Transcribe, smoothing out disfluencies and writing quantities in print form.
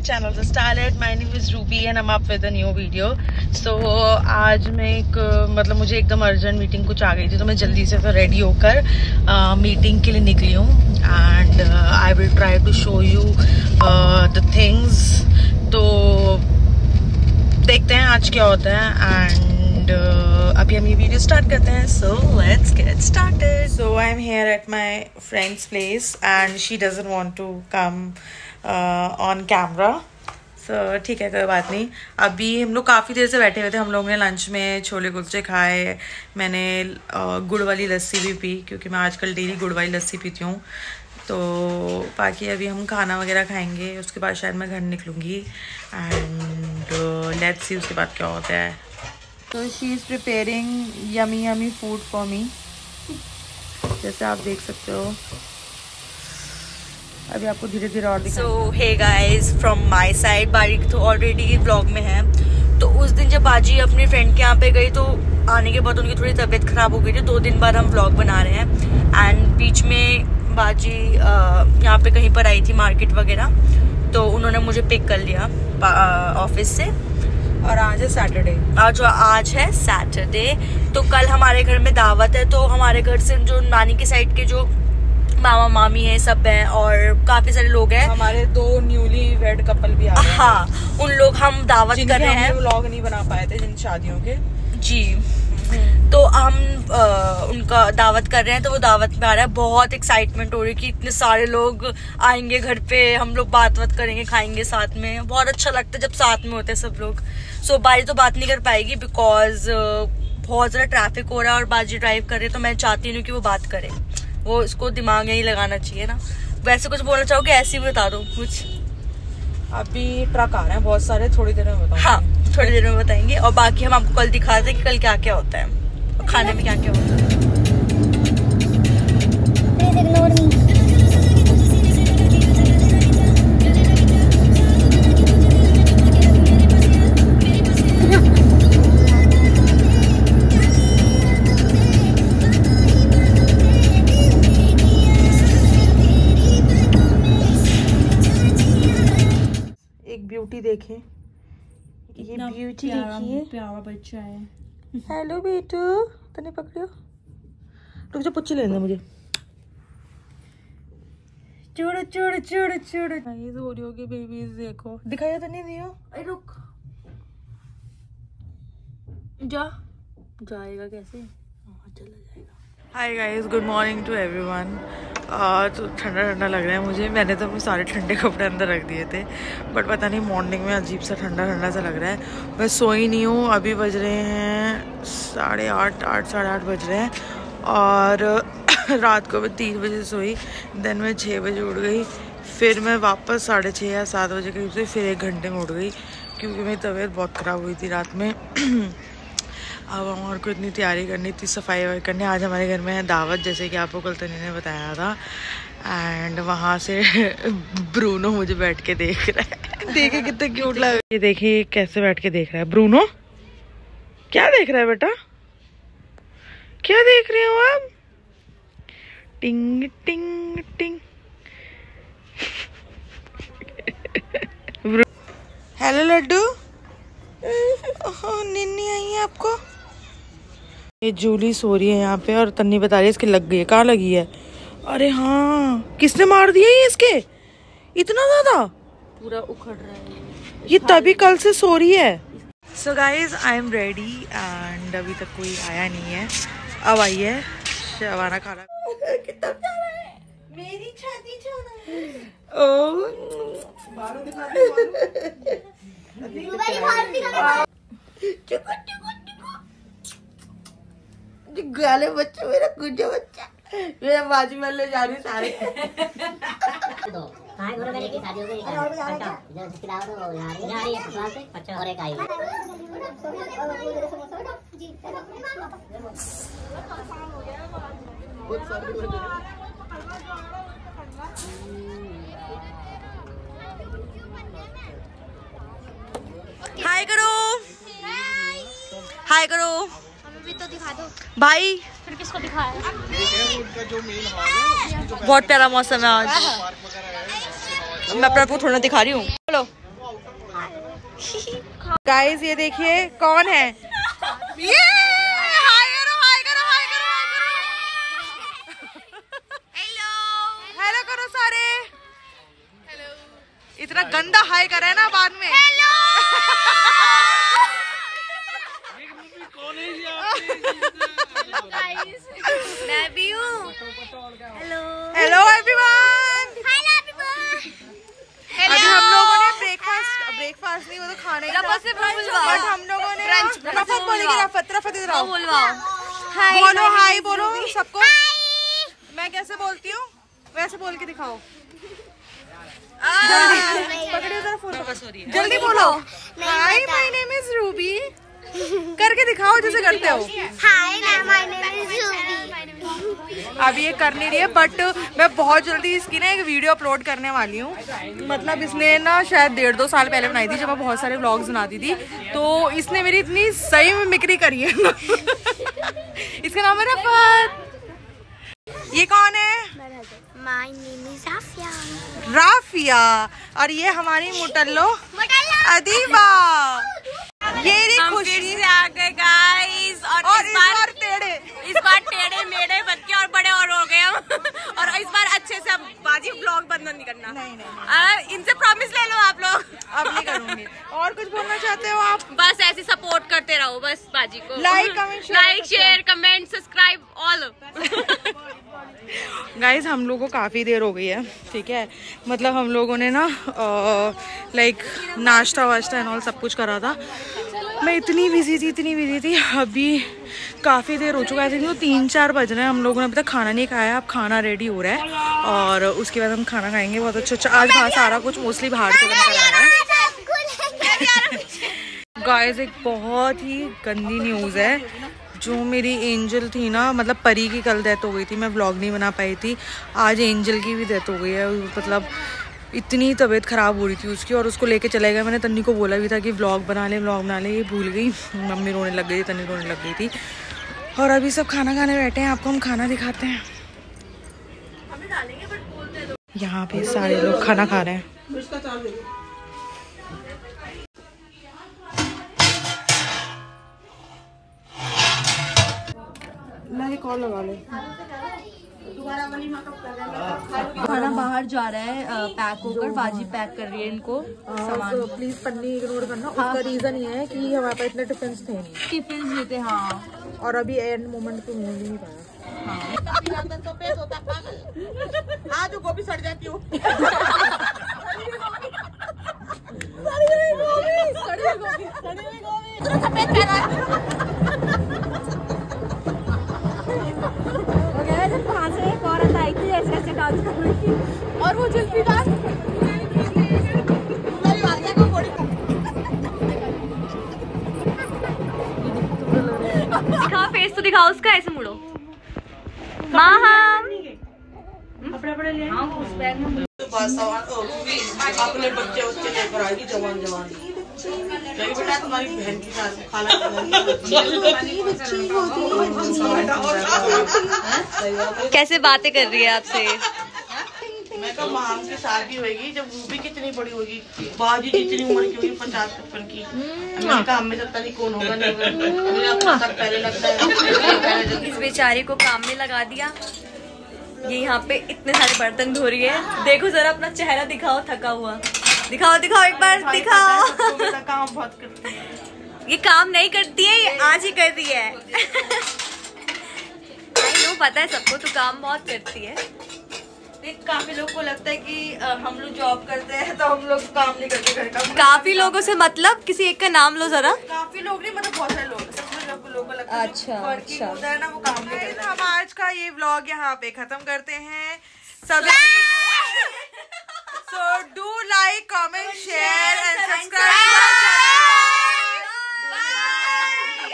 channel The Starlet. My name is Ruby and I'm up with a new video. So आज मैं एक मतलब मुझे एकदम अर्जेंट मीटिंग कुछ आ गई थी तो मैं जल्दी से फिर रेडी होकर मीटिंग के लिए निकली हूँ and I will try to show you the things. तो देखते हैं आज क्या होता है एंड अभी हम ये वीडियो स्टार्ट करते हैं. So let's get started. So I am here at my friend's place and she doesn't want to come on camera. So ठीक है, कोई बात नहीं. अभी हम लोग काफ़ी देर से बैठे हुए थे. हम लोग ने लंच में छोले कुलचे खाए. मैंने गुड़ वाली लस्सी भी पी क्योंकि मैं आजकल डेली गुड़ वाली लस्सी पीती हूँ. तो बाकी अभी हम खाना वगैरह खाएंगे, उसके बाद शायद मैं घर निकलूँगी एंड लेट्स सी उसके बाद क्या होता है. तो she is preparing yummy yummy food for me, जैसे आप देख सकते हो. अभी आपको धीरे धीरे और दिखाऊंगी. So hey guys from my side, बारिक तो ऑलरेडी व्लॉग में है. तो उस दिन जब बाजी अपनी फ्रेंड के यहाँ पे गई तो आने के बाद उनकी थोड़ी तबीयत खराब हो गई थी. 2 दिन बाद हम व्लॉग बना रहे हैं एंड बीच में बाजी यहाँ पे कहीं पर आई थी मार्केट वगैरह, तो उन्होंने मुझे पिक कर लिया ऑफिस से. और आज है सैटरडे. आज है सैटरडे. तो कल हमारे घर में दावत है. तो हमारे घर से जो नानी की साइड के जो मामा मामी है सब हैं और काफी सारे लोग हैं. हमारे 2 न्यूली वेड कपल भी आ रहे हैं. हाँ, उन लोग हम दावत कर रहे हैं. व्लॉग नहीं बना पाए थे जिन शादियों के. जी. तो हम उनका दावत कर रहे हैं. तो वो दावत में आ रहा है. बहुत एक्साइटमेंट हो रही है कि इतने सारे लोग आएंगे घर पे, हम लोग बात करेंगे, खाएंगे साथ में. बहुत अच्छा लगता है जब साथ में होते हैं सब लोग. सो बाजी तो बात नहीं कर पाएगी बिकॉज बहुत ज्यादा ट्रैफिक हो रहा है और बाजी ड्राइव कर रहे हैं. तो मैं चाहती हूँ कि वो बात करे. वो इसको दिमाग यही लगाना चाहिए ना. वैसे कुछ बोलना चाहोगे? ऐसे ही बता दो कुछ. अभी ट्रक आ रहे हैं बहुत सारे, थोड़ी देर में बताऊंगी. हाँ, थोड़ी देर में बताएंगे. और बाकी हम आपको कल दिखाते हैं कि कल क्या क्या होता है और खाने में क्या क्या होता है. देखें ये ब्यूटी, देखिए प्यारा बच्चा है. हेलो बेटू, तने पकड़ो. रुक जा, पुच्ची लेना मुझे. चोड़ चोड़ चोड़ चोड़. ये तो हो रही होगी बेबीज. देखो, दिखाया तो नहीं दिया. अरे रुक जा. जाएगा कैसे? चला जाएगा. Hi guys, good morning to everyone. तो ठंडा ठंडा लग रहा है मुझे. मैंने तो सारे ठंडे कपड़े अंदर रख दिए थे बट पता नहीं मॉर्निंग में अजीब सा ठंडा ठंडा सा लग रहा है. मैं सोई नहीं हूँ. अभी बज रहे हैं 8:30 साढ़े 8 बज रहे हैं और रात को मैं 3 बजे सोई. देन मैं 6 बजे उठ गई. फिर मैं वापस 6:30 या 7 बजे करीब से फिर 1 घंटे में उठ गई क्योंकि मेरी तबीयत बहुत ख़राब हुई थी रात में. अब हमारे को इतनी तैयारी करनी थी, सफाई करनी. आज हमारे घर में है दावत, जैसे कि आपको कल तनी ने बताया था. एंड वहाँ से ब्रूनो मुझे बैठ के देख रहा है. देखे कितना क्यूट लग. ये देखिए कैसे बैठ के देख रहा है ब्रूनो. क्या देख रहा है बेटा? क्या देख रहे हो आप? टिंग टिंग टिंग. हेलो लड्डू. निन्नी आई है आपको. ये जूली सो रही है यहाँ पे और तन्नी बता रही है इसके लग गई है. कहाँ लगी है? अरे हाँ, किसने मार दिया ये इसके? इतना ज्यादा पूरा उखड़ रहा है ये. तभी कल से सो रही है. So guys I am ready and अभी तक कोई आया नहीं है. अब आई है शवाना खाना. कितना प्यारा है. मेरी छाती छाना. गाले बच्चा, मेरा गुज्जा बच्चा, मेरा बाजू में ले जा रही सारे. हाय करो. हाय करो. हमें भी तो दिखा दो भाई. फिर किसको दिखाया? बहुत प्यारा मौसम है आज. मैं अपना आपको थोड़ा दिखा रही हूँ. बोलो. गाइस ये देखिए कौन है ये। हाय करो, हाय करो, हाय करो, हाय करो। हेलो हेलो करो सारे। हेलो। इतना गंदा हाय करा है ना बाद में। हेलो। मैं भी हूँ। Hello hello everyone. अभी हम लोगों ने ब्रेकफास्ट नहीं, वो तो खाने का था, बट हम लोगों ने रफत बोलेगी, रफत इधर आओ, बोलो हाय बोलो सबको। मैं कैसे बोलती हूँ वैसे बोल के दिखाओ। पकड़िए जरा फोन, जल्दी बोलो। Hi my name is Ruby करके दिखाओ जैसे करते हो। Hi my name is Ruby. अभी ये कर नहीं रही है, बट मैं बहुत जल्दी इसकी ना एक वीडियो अपलोड करने वाली हूँ। मतलब इसने ना शायद 1.5-2 साल पहले बनाई थी, जब मैं बहुत सारे व्लॉग्स बनाती थी, तो इसने मेरी इतनी सही में मिक्री करी है। इसका नाम है रफत। ये कौन है? My name is Rafia. Rafia. और ये हमारी मुटल्लो अदीबा। ये खुशी से आ गए गाइस, और इस बार टेढ़े मेढ़े बन के और बड़े और हो गए हम। और इस बार अच्छे से अब बाजी व्लॉग बंद नहीं करना। नहीं। इनसे प्रॉमिस ले लो आप लोग। अब नहीं करूंगी। और कुछ बोलना चाहते हो आप? बस ऐसे सपोर्ट करते रहो बस बाजी को। Like share comment subscribe all. Guys हम लोगों को काफ़ी देर हो गई है, ठीक है। मतलब हम लोगों ने ना लाइक नाश्ता वाश्ता एंड ऑल सब कुछ करा था। मैं इतनी बिजी थी। अभी काफ़ी देर हो चुका है, तो 3-4 बज रहे हैं। हम लोगों ने अभी तक खाना नहीं खाया। अब खाना रेडी हो रहा है और उसके बाद हम खाना खाएंगे। बहुत अच्छा। आज सारा कुछ मोस्टली बाहर से बनकर आ रहा है। गाइज एक बहुत ही गंदी न्यूज़ है। जो मेरी एंजल थी ना, मतलब परी की कल डेथ हो गई थी, मैं व्लॉग नहीं बना पाई थी। आज एंजल की भी डेथ हो गई है। मतलब इतनी तबीयत ख़राब हो रही थी उसकी, और उसको लेके चले गए। मैंने तन्नी को बोला भी था कि व्लॉग बना ले। ये भूल गई। मम्मी रोने लग गई थी, तन्नी रोने लग गई थी। और अभी सब खाना खाने बैठे हैं। आपको हम खाना दिखाते हैं। यहाँ पे सारे लोग खाना खा रहे हैं। कॉल लगा ले। खाना बाहर जा रहा है पैक होकर। बाजी पैक कर रही है इनको सामान। प्लीज पन्नी इग्नोर करना। उसका रीजन ये है कि हमारे पास इतने टिफिन थे नहीं। टिफिन नहीं थे, हाँ। और अभी एंड मोमेंट पे मुंह नहीं पाया। हाँ जो गोभी सड़ जाती हो। एक औरत आई थी ऐसे डांस कर रही थी, और वो जुल्फी डांस दिखाओ, फेस तो दिखाओ उसका। ऐसे मुड़ो। माँ अपने बच्चे लेकर आएगी जवान बेटा तुम्हारी बहन की खाना कैसे बातें कर रही है आपसे। मैं कहा माम की शादी होगी जब रूबी कितनी बड़ी होगी, बाजी जितनी उम्र की होगी 50-55 की। मैंने कहा हमें पता नहीं कौन होगा, नहीं पहले लगता है। इस बेचारी को काम में लगा दिया। ये यहाँ पे इतने सारे बर्तन धो रही है। देखो जरा अपना चेहरा दिखाओ, थका हुआ। दिखाओ एक बार दिखाओ। काम बहुत करती है ये। काम नहीं करती है, ये आज ही कर रही है। नो पता है सबको, तो काम बहुत करती है। काफी लोग को लगता है कि हम लोग जॉब करते हैं तो हम लोग काम नहीं करते घर का। काफी लोगों से मतलब किसी एक का नाम लो जरा। काफी लोग नहीं, मतलब बहुत सारे लोग लोगों को लगता है अच्छा होता है ना, वो काम नहीं करते। हम आज का ये व्लॉग यहाँ पे खत्म करते हैं। So do like, comment, share and subscribe to our channel.